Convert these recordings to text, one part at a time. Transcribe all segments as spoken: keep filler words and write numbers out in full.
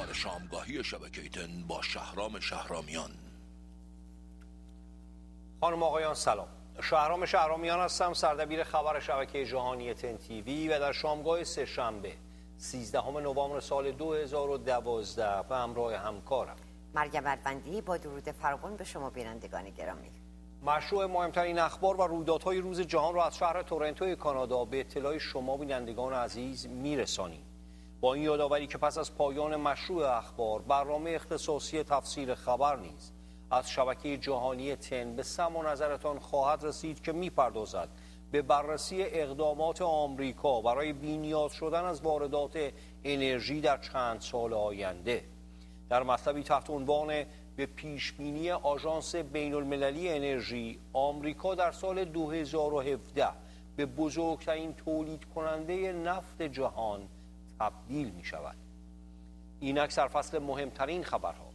اخبار شامگاهی شبکه تن با شهرام شهرامیان. خانم آقایان سلام. شهرام شهرامیان هستم، سردبیر خبر شبکه جهانی تن تیوی و در شامگاه سه شنبه سیزدهم نوامبر سال دو هزار و دوازده به همراه همکارم مریم اروندی با درود فراوان به شما بینندگان گرامی. مشروع مهمترین اخبار و رویدادهای روز جهان را از شهر تورنتو کانادا به اطلاع شما بینندگان عزیز میرسانیم. با این یادآوری که پس از پایان مشروع اخبار برنامه اختصاصی تفسیر خبر نیز از شبکه جهانی تن به سمع و نظرتان خواهد رسید که میپردازد به بررسی اقدامات آمریکا برای بی‌نیاز شدن از واردات انرژی در چند سال آینده. در مطلبی تحت عنوان به پیشبینی آژانس بین المللی انرژی، آمریکا در سال دو هزار و هفده به بزرگترین تولید کننده نفت جهان تبدیل می شود. اینک سرفصل مهمترین خبرها.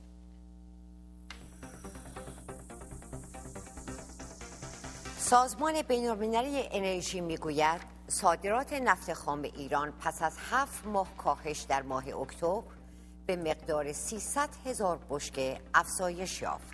سازمان بین المللی انرژی می گوید صادرات نفت خام ایران پس از هفت ماه کاهش در ماه اکتبر به مقدار سیصد هزار بشکه افزایش یافت.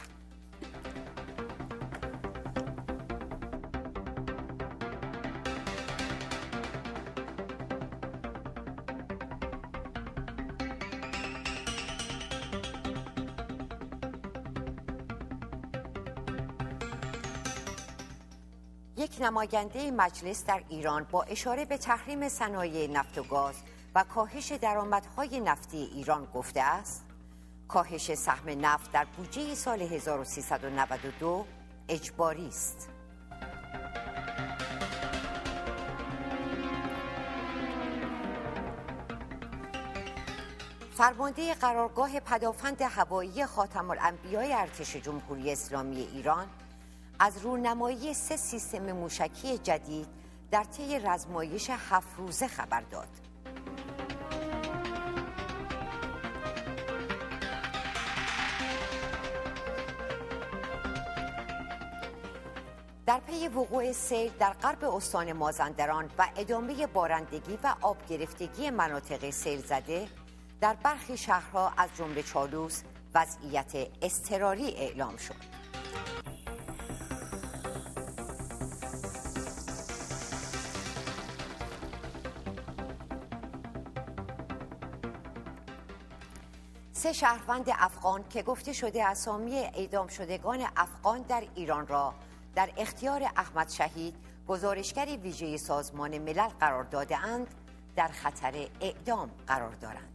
یک نماینده مجلس در ایران با اشاره به تحریم صنایع نفت و گاز و کاهش درآمدهای نفتی ایران گفته است کاهش سهم نفت در بودجه سال هزار و سیصد و نود و دو اجباری است. فرمانده قرارگاه پدافند هوایی خاتم الانبیاء ارتش جمهوری اسلامی ایران از رونمایی سه سیستم موشکی جدید در طی رزمایش هفت روزه خبر داد. در پی وقوع سیل در غرب استان مازندران و ادامه بارندگی و آب گرفتگی مناطق سیل زده در برخی شهرها از جمله چالوس وضعیت اضطراری اعلام شد. سه شهروند افغان که گفته شده اسامی اعدام شدگان افغان در ایران را در اختیار احمد شهید گزارشگر ویژه سازمان ملل قرار داده اند در خطر اعدام قرار دارند.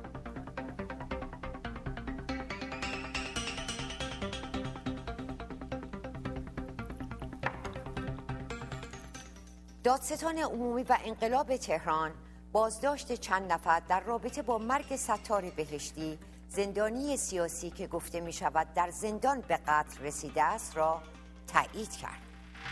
دادستان عمومی و انقلاب تهران بازداشت چند نفر در رابطه با مرگ ستار بهشتی، زندانی سیاسی که گفته می شود در زندان به قتل رسیده است را تایید کرد.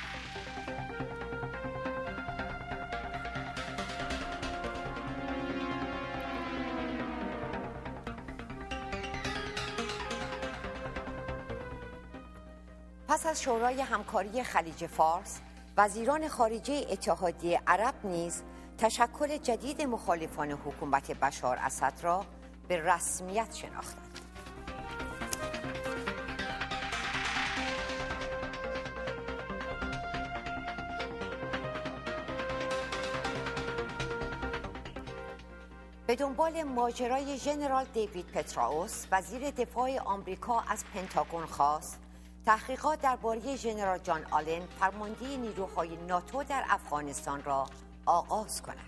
پس از شورای همکاری خلیج فارس، وزیران خارجه اتحادیه عرب نیز تشکل جدید مخالفان حکومت بشار اسد را به رسمیت شناختند. به دنبال ماجرای ژنرال دیوید پتراوس، وزیر دفاع آمریکا از پنتاگون خواست تحقیقات درباره ژنرال جان آلن، فرمانده نیروهای ناتو در افغانستان را آغاز کند.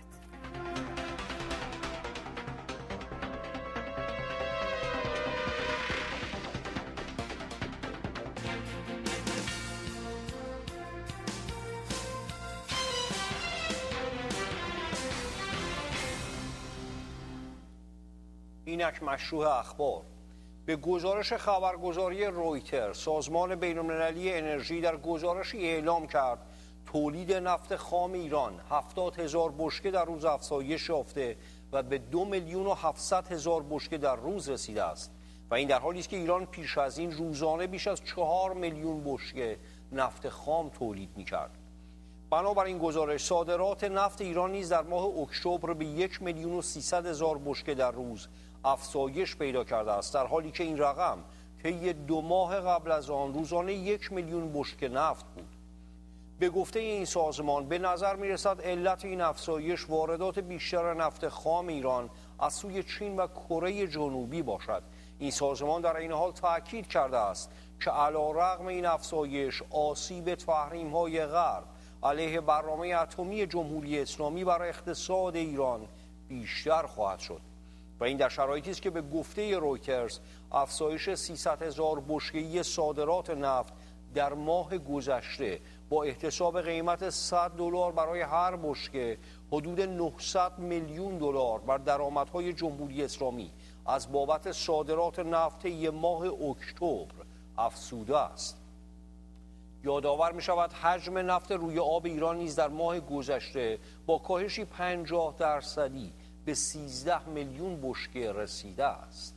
اینک مشروع اخبار. به گزارش خبرگزاری رویتر، سازمان بین المللی انرژی در گزارشی اعلام کرد تولید نفت خام ایران هفتاد هزار بشکه در روز افزایش یافته و به دو میلیون و هفتصد هزار بشکه در روز رسیده است و این در حالی است که ایران پیش از این روزانه بیش از چهار میلیون بشکه نفت خام تولید می‌کرد. بنابراین گزارش صادرات نفت ایران نیز در ماه اکتبر به یک میلیون و سیصد هزار بشکه در روز افزایش پیدا کرده است، در حالی که این رقم طی دو ماه قبل از آن روزانه یک میلیون بشکه نفت بود. به گفته این سازمان به نظر می رسد علت این افزایش واردات بیشتر نفت خام ایران از سوی چین و کره جنوبی باشد. این سازمان در این حال تاکید کرده است که علیرغم این افزایش آسیب تحریم‌های غرب علیه برنامه اتمی جمهوری اسلامی بر اقتصاد ایران بیشتر خواهد شد و این در شرایطی است که به گفته رویترز افزایش سیصد هزار بشکه‌ای صادرات نفت در ماه گذشته با احتساب قیمت صد دلار برای هر بشکه حدود نهصد میلیون دلار بر درآمدهای جمهوری اسلامی از بابت صادرات نفت طی ماه اکتبر افزوده است. یادآور می شود حجم نفت روی آب ایران نیز در ماه گذشته با کاهشی پنجاه درصدی به سیزده میلیون بشکه رسیده است.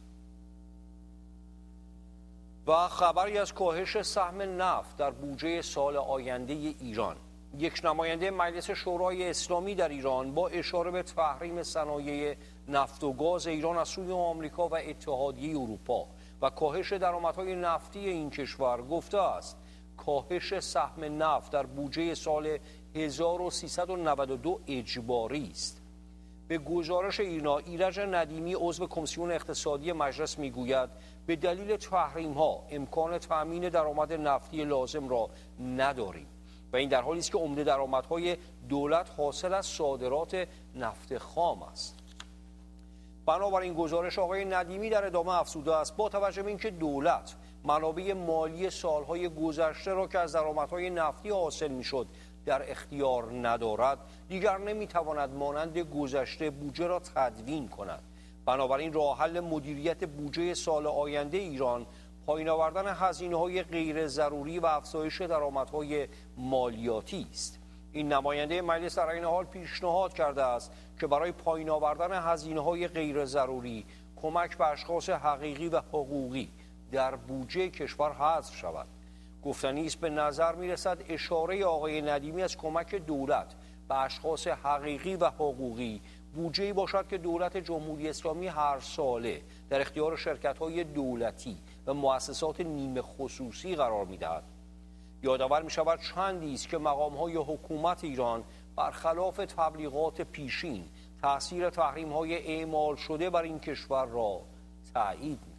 و خبری از کاهش سهم نفت در بودجه سال آینده ایران. یک نماینده مجلس شورای اسلامی در ایران با اشاره به تحریم صنایع نفت و گاز ایران از سوی آمریکا و اتحادیه اروپا و کاهش درآمدهای نفتی این کشور گفته است کاهش سهم نفت در بودجه سال هزار و سیصد و نود و دو اجباری است. به گزارش ایرنا ایرج ندیمی عضو کمیسیون اقتصادی مجلس میگوید به دلیل تحریم ها امکان تامین درآمد نفتی لازم را نداریم و این در حالی است که عمده درآمدهای دولت حاصل از صادرات نفت خام است. بنابراین گزارش آقای ندیمی در ادامه افزوده است با توجه به اینکه دولت منابع مالی سالهای گذشته را که از درآمدهای نفتی حاصل میشد در اختیار ندارد، دیگر نمیتواند مانند گذشته بودجه را تدوین کند. بنابراین راه حل مدیریت بودجه سال آینده ایران پایین آوردن هزینه‌های غیر ضروری و افزایش درآمدهای مالیاتی است. این نماینده مجلس در این حال پیشنهاد کرده است که برای پایین آوردن هزینه‌های غیر ضروری کمک به اشخاص حقیقی و حقوقی در بودجه کشور حذف شود. گفتنی است به نظر می‌رسد اشاره آقای ندیمی از کمک دولت به اشخاص حقیقی و حقوقی بودجه‌ای باشد که دولت جمهوری اسلامی هر ساله در اختیار شرکت‌های دولتی و مؤسسات نیمه خصوصی قرار می‌دهد. یادآور می‌شود چندی است که مقام‌های حکومت ایران برخلاف تبلیغات پیشین تأثیر تحریم‌های اعمال شده بر این کشور را تایید می‌کنند.